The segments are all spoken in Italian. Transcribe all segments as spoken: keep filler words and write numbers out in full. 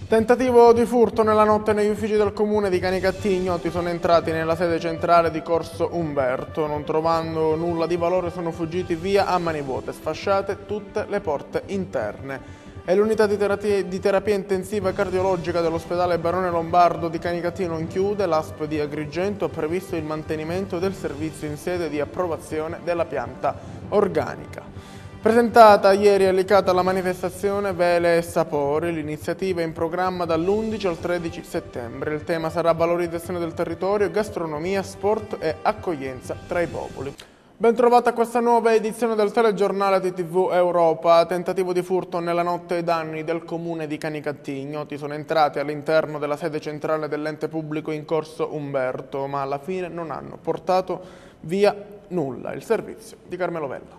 Tentativo di furto nella notte negli uffici del comune di Canicattì. Ignoti sono entrati nella sede centrale di Corso Umberto. Non trovando nulla di valore sono fuggiti via a mani vuote, sfasciate tutte le porte interne. È l'unità di terapia, di terapia intensiva cardiologica dell'ospedale Barone Lombardo di Canicattì non chiude. L'A S P di Agrigento ha previsto il mantenimento del servizio in sede di approvazione della pianta organica. Presentata ieri a Licata la manifestazione Vele e Sapori, l'iniziativa è in programma dall'undici al tredici settembre. Il tema sarà valorizzazione del territorio, gastronomia, sport e accoglienza tra i popoli. Ben trovata questa nuova edizione del telegiornale di tivù Europa. Tentativo di furto nella notte ai danni del comune di Canicattì. Ignoti sono entrati all'interno della sede centrale dell'ente pubblico in Corso Umberto, ma alla fine non hanno portato via nulla. Il servizio di Carmelo Vella.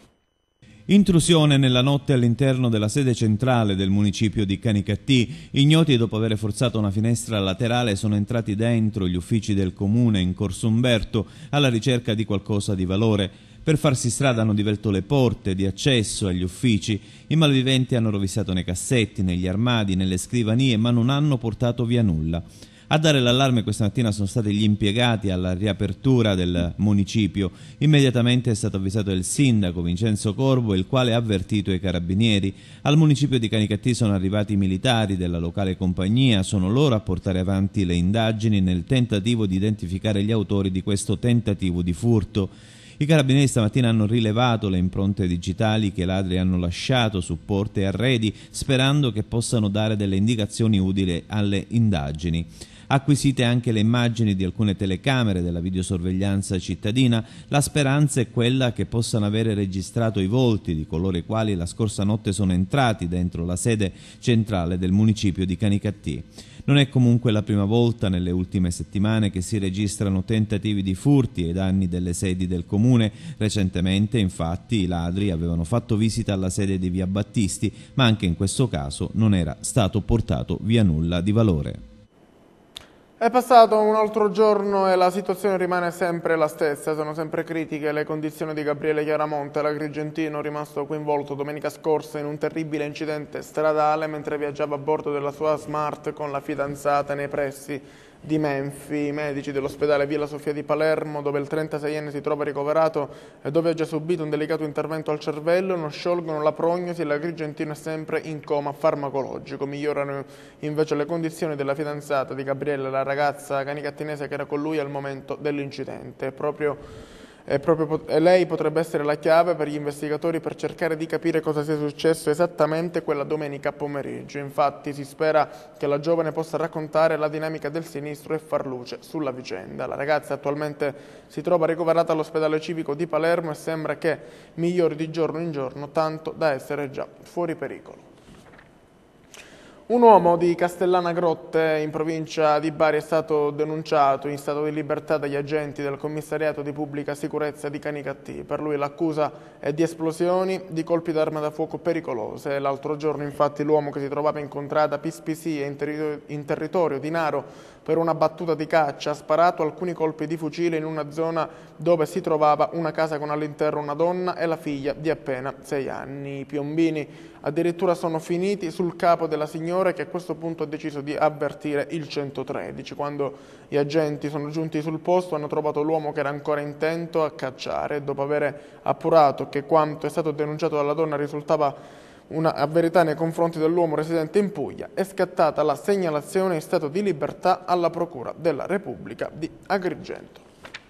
Intrusione nella notte all'interno della sede centrale del municipio di Canicattì. Ignoti, dopo aver forzato una finestra laterale, sono entrati dentro gli uffici del comune in Corso Umberto alla ricerca di qualcosa di valore. Per farsi strada hanno divelto le porte di accesso agli uffici. I malviventi hanno rovesciato nei cassetti, negli armadi, nelle scrivanie, ma non hanno portato via nulla. A dare l'allarme questa mattina sono stati gli impiegati alla riapertura del municipio. Immediatamente è stato avvisato il sindaco Vincenzo Corvo, il quale ha avvertito i carabinieri. Al municipio di Canicattì sono arrivati i militari della locale compagnia, sono loro a portare avanti le indagini nel tentativo di identificare gli autori di questo tentativo di furto. I carabinieri stamattina hanno rilevato le impronte digitali che i ladri hanno lasciato su porte e arredi, sperando che possano dare delle indicazioni utili alle indagini. Acquisite anche le immagini di alcune telecamere della videosorveglianza cittadina, la speranza è quella che possano avere registrato i volti di coloro i quali la scorsa notte sono entrati dentro la sede centrale del municipio di Canicattì. Non è comunque la prima volta nelle ultime settimane che si registrano tentativi di furti ai danni delle sedi del comune. Recentemente, infatti, i ladri avevano fatto visita alla sede di via Battisti, ma anche in questo caso non era stato portato via nulla di valore. È passato un altro giorno e la situazione rimane sempre la stessa, sono sempre critiche le condizioni di Gabriele Chiaramonte, l'agrigentino rimasto coinvolto domenica scorsa in un terribile incidente stradale mentre viaggiava a bordo della sua Smart con la fidanzata nei pressi di Menfi. I medici dell'ospedale Villa Sofia di Palermo, dove il trentaseienne si trova ricoverato e dove ha già subito un delicato intervento al cervello, non sciolgono la prognosi e l'agrigentino è sempre in coma farmacologico. Migliorano invece le condizioni della fidanzata di Gabriele, la ragazza canicattinese che era con lui al momento dell'incidente. Proprio E proprio lei potrebbe essere la chiave per gli investigatori per cercare di capire cosa sia successo esattamente quella domenica pomeriggio. Infatti si spera che la giovane possa raccontare la dinamica del sinistro e far luce sulla vicenda. La ragazza attualmente si trova ricoverata all'ospedale civico di Palermo e sembra che migliori di giorno in giorno, tanto da essere già fuori pericolo. Un uomo di Castellana Grotte, in provincia di Bari, è stato denunciato in stato di libertà dagli agenti del commissariato di pubblica sicurezza di Canicattì. Per lui l'accusa è di esplosioni, di colpi d'arma da fuoco pericolose. L'altro giorno, infatti, l'uomo che si trovava in contrada Pispisia in, ter in territorio di Naro per una battuta di caccia ha sparato alcuni colpi di fucile in una zona dove si trovava una casa con all'interno una donna e la figlia di appena sei anni. I piombini addirittura sono finiti sul capo della signora, che a questo punto ha deciso di avvertire il centotredici. Quando gli agenti sono giunti sul posto hanno trovato l'uomo che era ancora intento a cacciare. Dopo aver appurato che quanto è stato denunciato dalla donna risultava una verità nei confronti dell'uomo residente in Puglia, è scattata la segnalazione in stato di libertà alla Procura della Repubblica di Agrigento.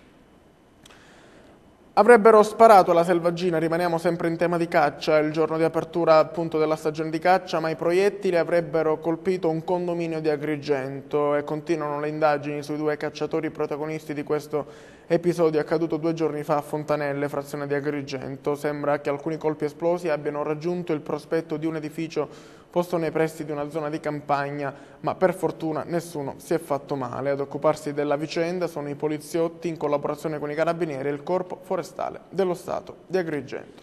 Avrebbero sparato alla selvaggina, rimaniamo sempre in tema di caccia, il giorno di apertura appunto della stagione di caccia, ma i proiettili avrebbero colpito un condominio di Agrigento e continuano le indagini sui due cacciatori protagonisti di questo episodio accaduto due giorni fa a Fontanelle, frazione di Agrigento. Sembra che alcuni colpi esplosi abbiano raggiunto il prospetto di un edificio posto nei pressi di una zona di campagna, ma per fortuna nessuno si è fatto male. Ad occuparsi della vicenda sono i poliziotti in collaborazione con i carabinieri e il Corpo Forestale dello Stato di Agrigento.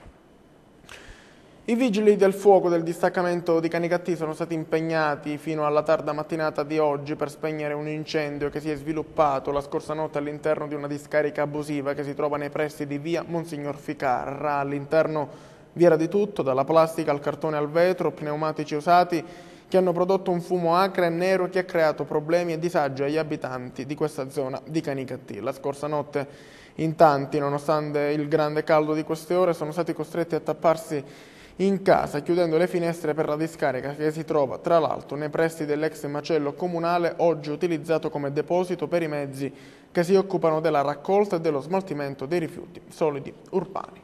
I vigili del fuoco del distaccamento di Canicattì sono stati impegnati fino alla tarda mattinata di oggi per spegnere un incendio che si è sviluppato la scorsa notte all'interno di una discarica abusiva che si trova nei pressi di via Monsignor Ficarra. All'interno vi era di tutto, dalla plastica al cartone al vetro, pneumatici usati, che hanno prodotto un fumo acre e nero che ha creato problemi e disagi agli abitanti di questa zona di Canicattì. La scorsa notte in tanti, nonostante il grande caldo di queste ore, sono stati costretti a tapparsi in casa, chiudendo le finestre per la discarica che si trova, tra l'altro, nei pressi dell'ex macello comunale, oggi utilizzato come deposito per i mezzi che si occupano della raccolta e dello smaltimento dei rifiuti solidi urbani.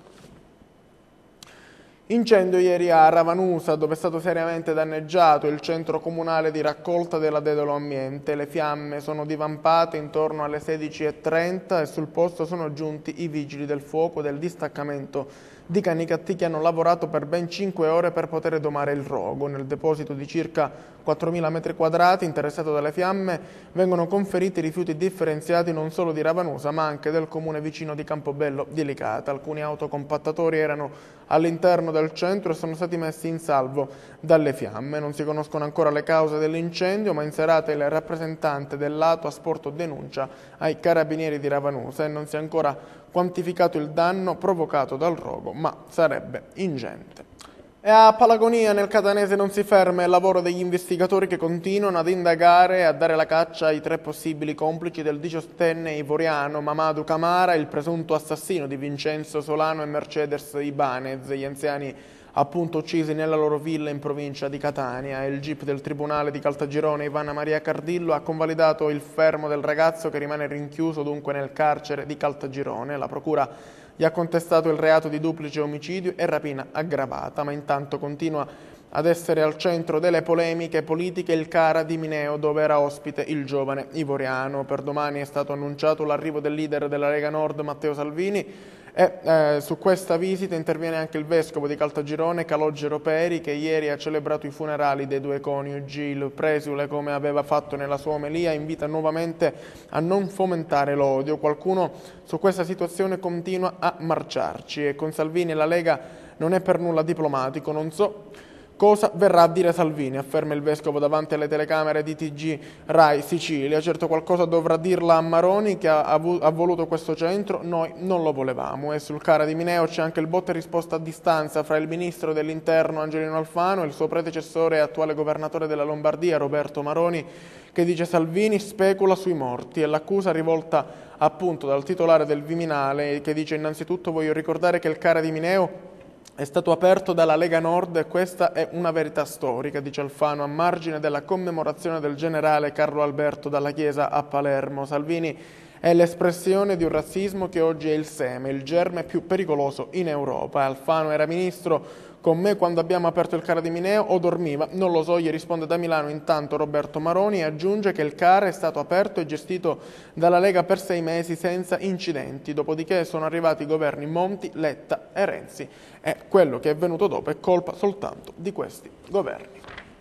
Incendio ieri a Ravanusa, dove è stato seriamente danneggiato il centro comunale di raccolta della Dedalo Ambiente. Le fiamme sono divampate intorno alle sedici e trenta e sul posto sono giunti i vigili del fuoco del distaccamento di Canicattì che hanno lavorato per ben cinque ore per poter domare il rogo. Nel deposito di circa quattromila metri quadrati interessato dalle fiamme vengono conferiti rifiuti differenziati non solo di Ravanusa ma anche del comune vicino di Campobello di Licata. Alcuni autocompattatori erano all'interno del centro e sono stati messi in salvo dalle fiamme. Non si conoscono ancora le cause dell'incendio, ma in serata il rappresentante dell'A T O ha sporto denuncia ai carabinieri di Ravanusa e non si è ancora quantificato il danno provocato dal rogo, ma sarebbe ingente. E a Palagonia, nel Catanese, non si ferma il lavoro degli investigatori che continuano ad indagare e a dare la caccia ai tre possibili complici del diciottenne ivoriano Mamadou Camara, il presunto assassino di Vincenzo Solano e Mercedes Ibanez, gli anziani appunto uccisi nella loro villa in provincia di Catania. Il G I P del Tribunale di Caltagirone, Ivana Maria Cardillo, ha convalidato il fermo del ragazzo che rimane rinchiuso dunque nel carcere di Caltagirone. La procura gli ha contestato il reato di duplice omicidio e rapina aggravata, ma intanto continua ad essere al centro delle polemiche politiche il CARA di Mineo, dove era ospite il giovane ivoriano. Per domani è stato annunciato l'arrivo del leader della Lega Nord, Matteo Salvini, e eh, su questa visita interviene anche il vescovo di Caltagirone, Calogero Peri, che ieri ha celebrato i funerali dei due coniugi. Il presule, come aveva fatto nella sua omelia, invita nuovamente a non fomentare l'odio. Qualcuno su questa situazione continua a marciarci e con Salvini e la Lega non è per nulla diplomatico. Non so cosa verrà a dire Salvini, afferma il vescovo davanti alle telecamere di T G Rai Sicilia. Certo qualcosa dovrà dirla a Maroni, che ha, ha voluto questo centro, noi non lo volevamo. E sul CARA di Mineo c'è anche il botta e risposta a distanza fra il ministro dell'Interno Angelino Alfano e il suo predecessore e attuale governatore della Lombardia Roberto Maroni, che dice Salvini specula sui morti, e l'accusa rivolta appunto dal titolare del Viminale, che dice innanzitutto voglio ricordare che il CARA di Mineo è stato aperto dalla Lega Nord e questa è una verità storica, dice Alfano, a margine della commemorazione del generale Carlo Alberto dalla Chiesa a Palermo. Salvini è l'espressione di un razzismo che oggi è il seme, il germe più pericoloso in Europa. Alfano era ministro con me quando abbiamo aperto il CARA di Mineo o dormiva? Non lo so, gli risponde da Milano intanto Roberto Maroni e aggiunge che il CARA è stato aperto e gestito dalla Lega per sei mesi senza incidenti, dopodiché sono arrivati i governi Monti, Letta e Renzi. E quello che è venuto dopo è colpa soltanto di questi governi.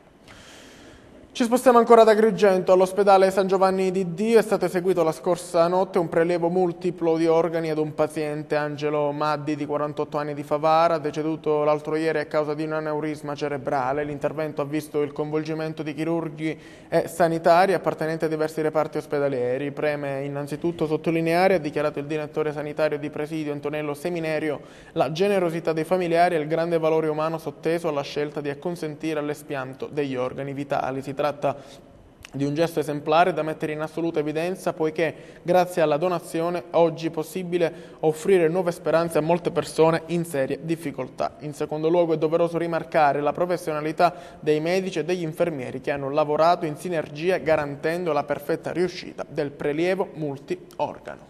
Ci spostiamo ancora ad Agrigento. All'ospedale San Giovanni di Dio è stato eseguito la scorsa notte un prelievo multiplo di organi ad un paziente, Angelo Maddi, di quarantotto anni, di Favara, deceduto l'altro ieri a causa di un aneurisma cerebrale. L'intervento ha visto il coinvolgimento di chirurghi e sanitari appartenenti a diversi reparti ospedalieri. Preme innanzitutto sottolineare, ha dichiarato il direttore sanitario di presidio Antonello Seminerio, la generosità dei familiari e il grande valore umano sotteso alla scelta di acconsentire all'espianto degli organi vitali. Si tratta di un gesto esemplare da mettere in assoluta evidenza, poiché grazie alla donazione oggi è possibile offrire nuove speranze a molte persone in serie difficoltà. In secondo luogo è doveroso rimarcare la professionalità dei medici e degli infermieri che hanno lavorato in sinergia garantendo la perfetta riuscita del prelievo multiorgano.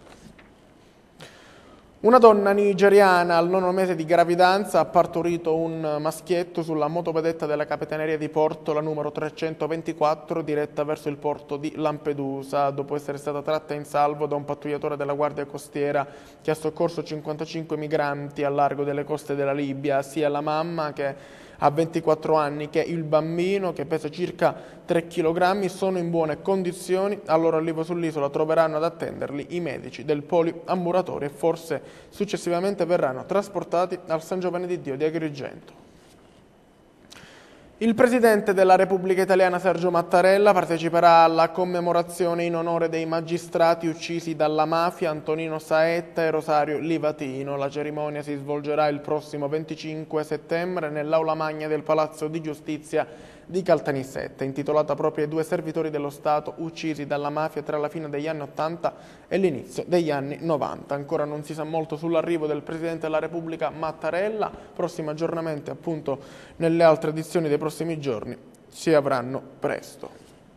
Una donna nigeriana al nono mese di gravidanza ha partorito un maschietto sulla motovedetta della Capitaneria di Porto, la numero trecentoventiquattro, diretta verso il porto di Lampedusa, dopo essere stata tratta in salvo da un pattugliatore della Guardia Costiera che ha soccorso cinquantacinque migranti al largo delle coste della Libia. Sia la mamma, che ha ventiquattro anni, che il bambino, che pesa circa tre chilogrammi, sono in buone condizioni. Al loro arrivo sull'isola troveranno ad attenderli i medici del poliambulatorio e forse successivamente verranno trasportati al San Giovanni di Dio di Agrigento. Il Presidente della Repubblica Italiana Sergio Mattarella parteciperà alla commemorazione in onore dei magistrati uccisi dalla mafia Antonino Saetta e Rosario Livatino. La cerimonia si svolgerà il prossimo venticinque settembre nell'Aula Magna del Palazzo di Giustizia di Caltanissetta, intitolata proprio ai due servitori dello Stato uccisi dalla mafia tra la fine degli anni ottanta e l'inizio degli anni novanta. Ancora non si sa molto sull'arrivo del Presidente della Repubblica Mattarella, prossimi aggiornamenti appunto nelle altre edizioni dei prossimi giorni si avranno presto.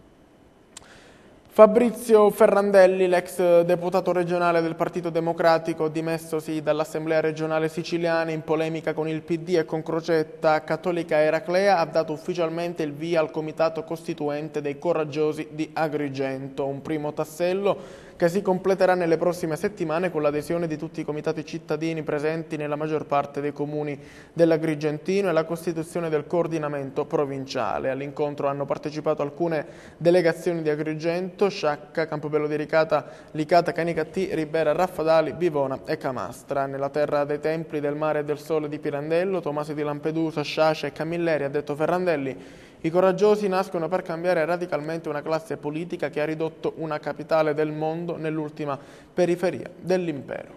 Fabrizio Ferrandelli, l'ex deputato regionale del Partito Democratico dimessosi dall'Assemblea regionale siciliana in polemica con il P D e con Crocetta Cattolica Eraclea, ha dato ufficialmente il via al comitato costituente dei Coraggiosi di Agrigento, un primo tassello che si completerà nelle prossime settimane con l'adesione di tutti i comitati cittadini presenti nella maggior parte dei comuni dell'Agrigentino e la costituzione del coordinamento provinciale. All'incontro hanno partecipato alcune delegazioni di Agrigento, Sciacca, Campobello di Ricata, Licata, Canicattì, Ribera, Raffadali, Bivona e Camastra. Nella terra dei templi, del mare e del sole di Pirandello, Tomasi di Lampedusa, Sciascia e Camilleri, ha detto Ferrandelli, i coraggiosi nascono per cambiare radicalmente una classe politica che ha ridotto una capitale del mondo nell'ultima periferia dell'impero.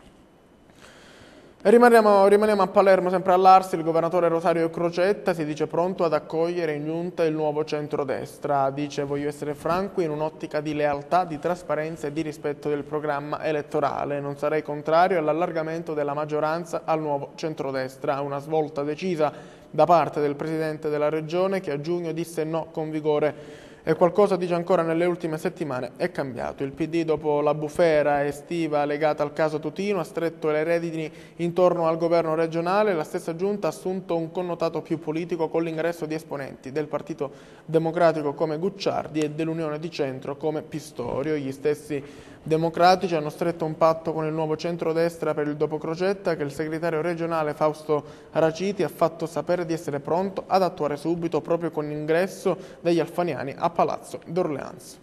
Rimaniamo, rimaniamo a Palermo, sempre all'Arsi. Il governatore Rosario Crocetta si dice pronto ad accogliere in giunta il nuovo centrodestra. Dice: voglio essere franco in un'ottica di lealtà, di trasparenza e di rispetto del programma elettorale. Non sarei contrario all'allargamento della maggioranza al nuovo centrodestra. Una svolta decisa da parte del Presidente della Regione, che a giugno disse no con vigore. E qualcosa, dice ancora, nelle ultime settimane è cambiato. Il P D, dopo la bufera estiva legata al caso Tutino, ha stretto le redini intorno al governo regionale. La stessa giunta ha assunto un connotato più politico con l'ingresso di esponenti del Partito Democratico come Gucciardi e dell'Unione di Centro come Pistorio. Gli stessi democratici hanno stretto un patto con il nuovo centrodestra per il dopo Crocetta, che il segretario regionale Fausto Raciti ha fatto sapere di essere pronto ad attuare subito, proprio con l'ingresso degli alfaniani a Palazzo d'Orleans.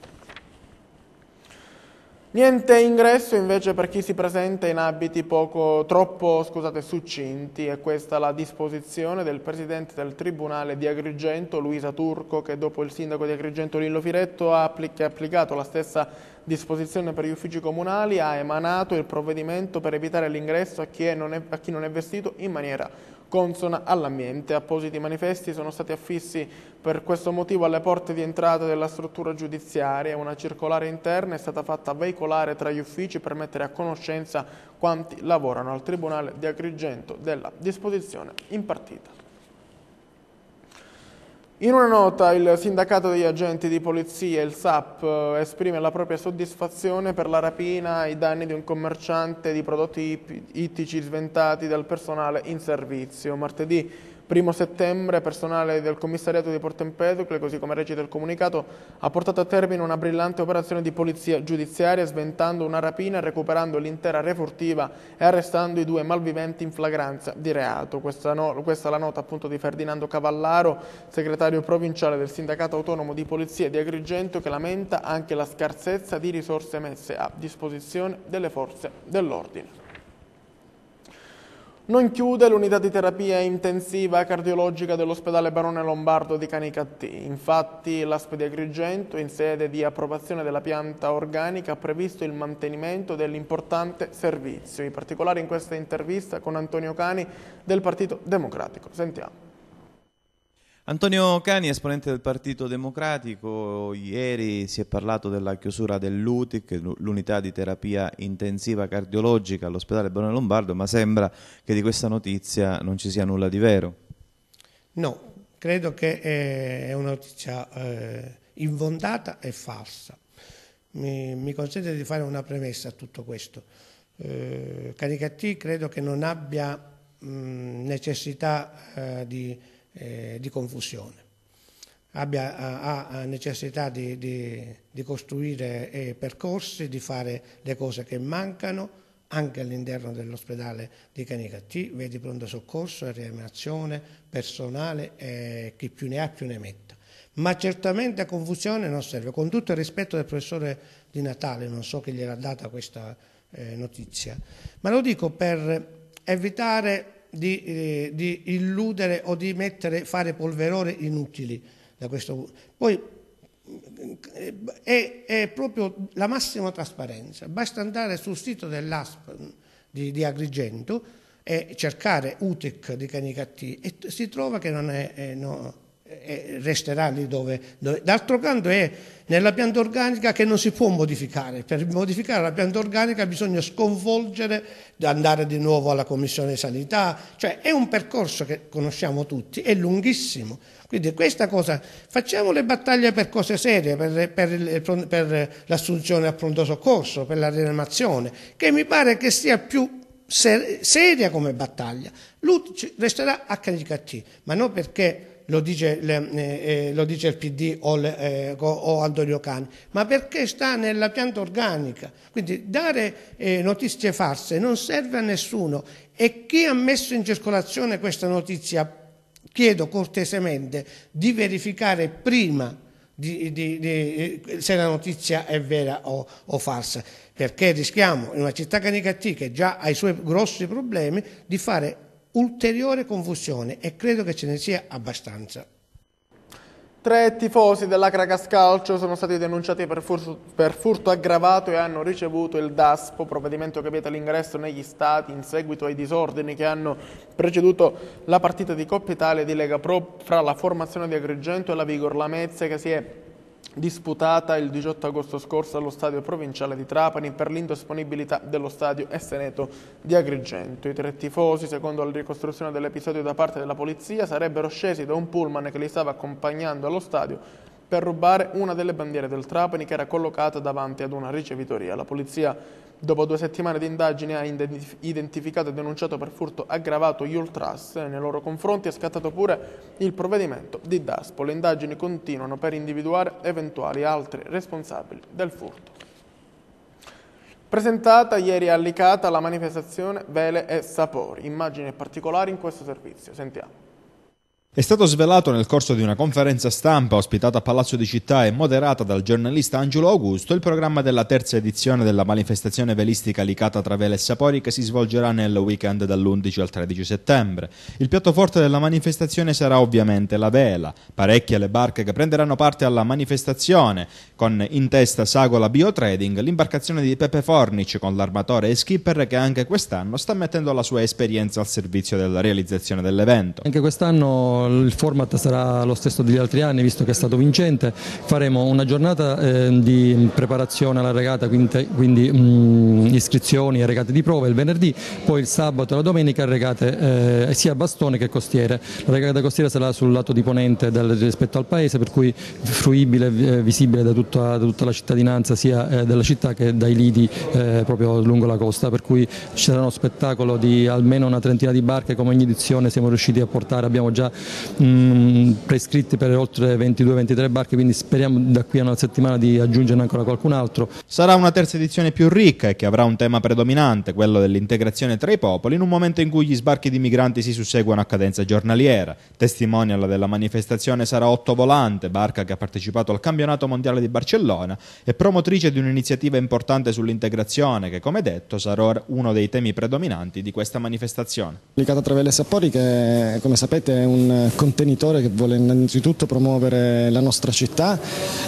Niente ingresso invece per chi si presenta in abiti poco, troppo scusate, succinti. È questa la disposizione del Presidente del Tribunale di Agrigento, Luisa Turco, che dopo il sindaco di Agrigento Lillo Firetto ha applicato la stessa disposizione per gli uffici comunali, ha emanato il provvedimento per evitare l'ingresso a chi, non è, a chi non è vestito in maniera consona all'ambiente. Appositi manifesti sono stati affissi per questo motivo alle porte di entrata della struttura giudiziaria. Una circolare interna è stata fatta veicolare tra gli uffici per mettere a conoscenza quanti lavorano al Tribunale di Agrigento della disposizione impartita. In una nota il sindacato degli agenti di polizia, il S A P, esprime la propria soddisfazione per la rapina ai danni di un commerciante di prodotti ittici sventati dal personale in servizio. Martedì primo settembre, personale del commissariato di Porto Empedocle, così come recita il comunicato, ha portato a termine una brillante operazione di polizia giudiziaria, sventando una rapina, recuperando l'intera refurtiva e arrestando i due malviventi in flagranza di reato. Questa, no, questa è la nota appunto di Ferdinando Cavallaro, segretario provinciale del Sindacato Autonomo di Polizia di Agrigento, che lamenta anche la scarsezza di risorse messe a disposizione delle forze dell'ordine. Non chiude l'unità di terapia intensiva cardiologica dell'ospedale Barone Lombardo di Canicattì. Infatti l'A S P di Agrigento, in sede di approvazione della pianta organica, ha previsto il mantenimento dell'importante servizio. I particolari in questa intervista con Antonio Cani del Partito Democratico. Sentiamo. Antonio Cani, esponente del Partito Democratico, ieri si è parlato della chiusura dell'U T I C, l'unità di terapia intensiva cardiologica all'ospedale Barone Lombardo, ma sembra che di questa notizia non ci sia nulla di vero. No, credo che è una notizia eh, infondata e falsa. Mi, mi consente di fare una premessa a tutto questo. Eh, Canicattì credo che non abbia mh, necessità eh, di Eh, di confusione, abbia, ha, ha necessità di, di, di costruire eh, percorsi, di fare le cose che mancano anche all'interno dell'ospedale di Canicattì, vedi pronto soccorso e rianimazione, personale, eh, chi più ne ha più ne metta. Ma certamente a confusione non serve, con tutto il rispetto del professore Di Natale, non so chi gliel'ha data questa eh, notizia, ma lo dico per evitare Di, eh, di illudere o di mettere, fare polveroni inutili da questo. Poi eh, è, è proprio la massima trasparenza, basta andare sul sito dell'A S P di, di Agrigento e cercare U T I C di Canicattì e si trova che non è, è, no, e resterà lì dove, dove... D'altro canto è nella pianta organica che non si può modificare. Per modificare la pianta organica bisogna sconvolgere, andare di nuovo alla Commissione Sanità, cioè è un percorso che conosciamo tutti, è lunghissimo. Quindi questa cosa, facciamo le battaglie per cose serie, per, per, per l'assunzione al pronto soccorso, per la rianimazione, che mi pare che sia più ser- seria come battaglia. L'U T C resterà acca enne K T, ma non perché lo dice, le, eh, lo dice il P D o, le, eh, o Antonio Cani, ma perché sta nella pianta organica. Quindi dare eh, notizie false non serve a nessuno, e chi ha messo in circolazione questa notizia chiedo cortesemente di verificare prima di, di, di, se la notizia è vera o, o falsa, perché rischiamo in una città come Canicattì, che già ha i suoi grossi problemi, di fare ulteriore confusione, e credo che ce ne sia abbastanza. Tre tifosi dell'Acragas Calcio sono stati denunciati per furto, per furto aggravato e hanno ricevuto il DASPO, provvedimento che vieta l'ingresso negli stadi in seguito ai disordini che hanno preceduto la partita di Coppa Italia di Lega Pro fra la formazione di Agrigento e la Vigor Lamezia, che si è disputata il diciotto agosto scorso allo stadio provinciale di Trapani per l'indisponibilità dello stadio Esseneto di Agrigento. I tre tifosi, secondo la ricostruzione dell'episodio da parte della polizia, sarebbero scesi da un pullman che li stava accompagnando allo stadio per rubare una delle bandiere del Trapani che era collocata davanti ad una ricevitoria. La polizia, dopo due settimane di indagini, ha identificato e denunciato per furto aggravato gli ultras e nei loro confronti è scattato pure il provvedimento di DASPO. Le indagini continuano per individuare eventuali altri responsabili del furto. Presentata ieri a Licata la manifestazione Vele e Sapori. Immagini particolari in questo servizio. Sentiamo. È stato svelato nel corso di una conferenza stampa ospitata a Palazzo di Città e moderata dal giornalista Angelo Augusto il programma della terza edizione della manifestazione velistica Licata tra Vele e Sapori, che si svolgerà nel weekend dall'undici al tredici settembre. Il piatto forte della manifestazione sarà ovviamente la vela. Parecchie le barche che prenderanno parte alla manifestazione, con in testa Sagola Biotrading, l'imbarcazione di Pepe Fornic con l'armatore e skipper, che anche quest'anno sta mettendo la sua esperienza al servizio della realizzazione dell'evento. Anche quest'anno il format sarà lo stesso degli altri anni, visto che è stato vincente. Faremo una giornata eh, di preparazione alla regata, quindi, quindi mh, iscrizioni e regate di prova il venerdì, poi il sabato e la domenica regate eh, sia bastone che costiere. La regata costiera sarà sul lato di ponente del, rispetto al paese, per cui fruibile e eh, visibile da tutta, da tutta la cittadinanza, sia eh, della città che dai lidi eh, proprio lungo la costa, per cui ci sarà uno spettacolo di almeno una trentina di barche. Come ogni edizione siamo riusciti a portare, abbiamo già mh, prescritti per oltre ventidue ventitré barche, quindi speriamo da qui a una settimana di aggiungerne ancora qualcun altro. Sarà una terza edizione più ricca e che avrà un tema predominante, quello dell'integrazione tra i popoli, in un momento in cui gli sbarchi di migranti si susseguono a cadenza giornaliera. Testimonial della manifestazione sarà Otto Volante, barca che ha partecipato al campionato mondiale di Barcellona e promotrice di un'iniziativa importante sull'integrazione che, come detto, sarà uno dei temi predominanti di questa manifestazione. Licata tra Vele e Sapori, che come sapete è un contenitore che vuole innanzitutto promuovere la nostra città,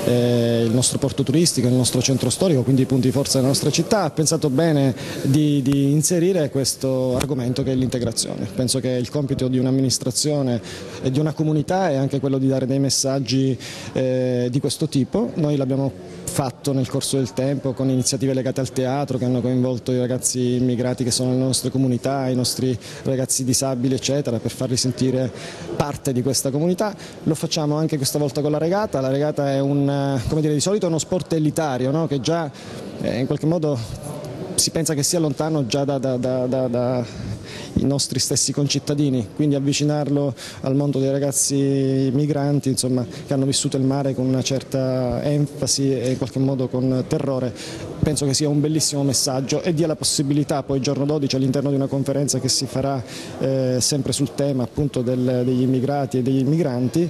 eh, il nostro porto turistico, il nostro centro storico, quindi i punti di forza della nostra città. Ha pensato bene di, di inserire questo argomento che è l'integrazione. Penso che il compito di un'amministrazione e di una comunità è anche quello di dare dei messaggi eh, di questo tipo. Noi l'abbiamo fatto nel corso del tempo con iniziative legate al teatro che hanno coinvolto i ragazzi immigrati che sono nelle nostre comunità, i nostri ragazzi disabili eccetera, per farli sentire parte di questa comunità. Lo facciamo anche questa volta con la regata. La regata è un, come dire, di solito è uno sport elitario, no? Che già eh, in qualche modo si pensa che sia lontano già da, da, da, da, da i nostri stessi concittadini, quindi avvicinarlo al mondo dei ragazzi migranti, insomma, che hanno vissuto il mare con una certa enfasi e in qualche modo con terrore, penso che sia un bellissimo messaggio e dia la possibilità poi il giorno dodici all'interno di una conferenza che si farà eh, sempre sul tema appunto del, degli immigrati e degli migranti.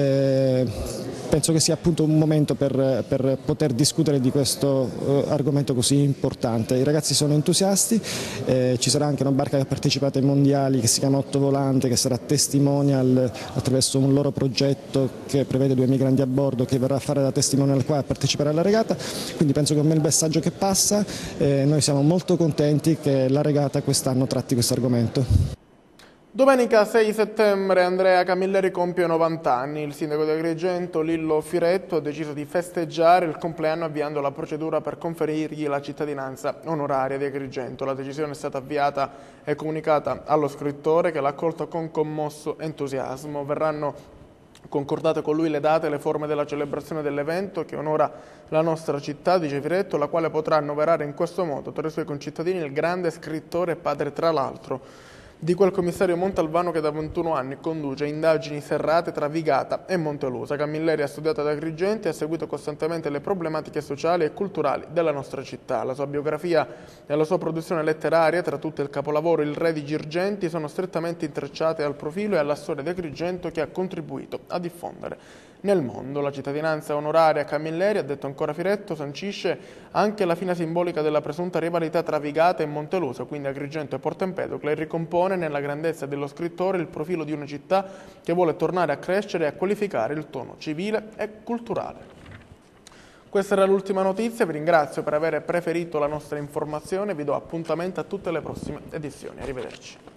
Eh, Penso che sia appunto un momento per, per poter discutere di questo uh, argomento così importante. I ragazzi sono entusiasti, eh, ci sarà anche una barca che ha partecipato ai mondiali che si chiama Otto Volante, che sarà testimonial attraverso un loro progetto che prevede due migranti a bordo, che verrà a fare da testimonial qua a partecipare alla regata. Quindi penso che è un bel messaggio che passa e noi siamo molto contenti che la regata quest'anno tratti questo argomento. Domenica sei settembre Andrea Camilleri compie novanta anni. Il sindaco di Agrigento, Lillo Firetto, ha deciso di festeggiare il compleanno avviando la procedura per conferirgli la cittadinanza onoraria di Agrigento. La decisione è stata avviata e comunicata allo scrittore, che l'ha accolto con commosso entusiasmo. Verranno concordate con lui le date e le forme della celebrazione dell'evento che onora la nostra città, dice Firetto, la quale potrà annoverare in questo modo tra i suoi concittadini il grande scrittore e padre, tra l'altro, di quel commissario Montalbano che da ventuno anni conduce indagini serrate tra Vigata e Montelusa. Camilleri ha studiato ad Agrigento e ha seguito costantemente le problematiche sociali e culturali della nostra città. La sua biografia e la sua produzione letteraria, tra tutte il capolavoro Il Re di Girgenti, sono strettamente intrecciate al profilo e alla storia di Agrigento che ha contribuito a diffondere nel mondo. La cittadinanza onoraria a Camilleri, ha detto ancora Firetto, sancisce anche la fine simbolica della presunta rivalità tra Vigata e Montelusa, quindi Agrigento e Porto Empedocle, e ricompone nella grandezza dello scrittore il profilo di una città che vuole tornare a crescere e a qualificare il tono civile e culturale. Questa era l'ultima notizia, vi ringrazio per aver preferito la nostra informazione, vi do appuntamento a tutte le prossime edizioni. Arrivederci.